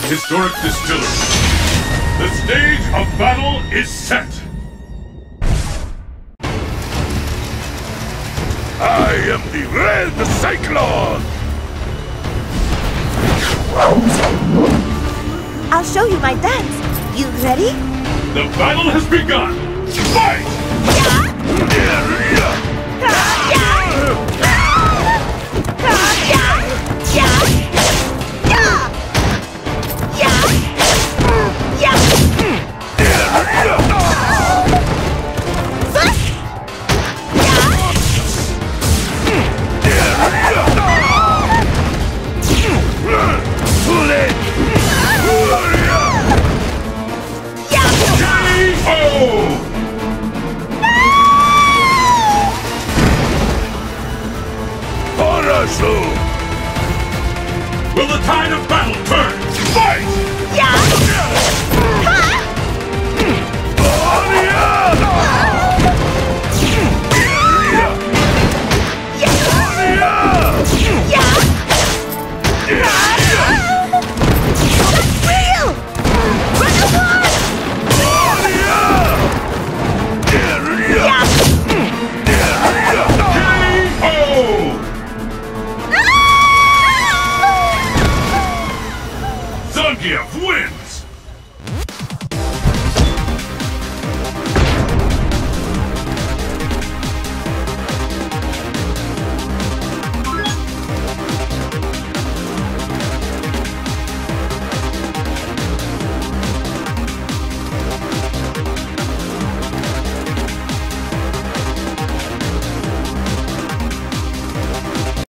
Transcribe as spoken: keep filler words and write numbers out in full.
historic distillery. The stage of battle is set. I am the Red Cyclone! I'll show you my dance. You ready? The battle has begun! Fight! Will the tide of battle turn? Fight! Yeah!